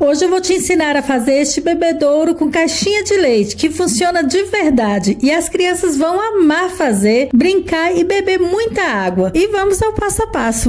Hoje eu vou te ensinar a fazer este bebedouro com caixinha de leite, que funciona de verdade e as crianças vão amar fazer, brincar e beber muita água. E vamos ao passo a passo.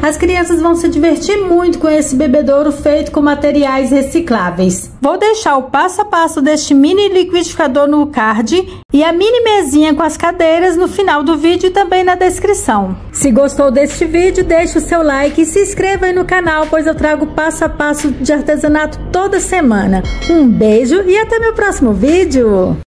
As crianças vão se divertir muito com esse bebedouro feito com materiais recicláveis. Vou deixar o passo a passo deste mini liquidificador no card e a mini mesinha com as cadeiras no final do vídeo e também na descrição. Se gostou deste vídeo, deixe o seu like e se inscreva aí no canal, pois eu trago passo a passo de artesanato toda semana. Um beijo e até meu próximo vídeo!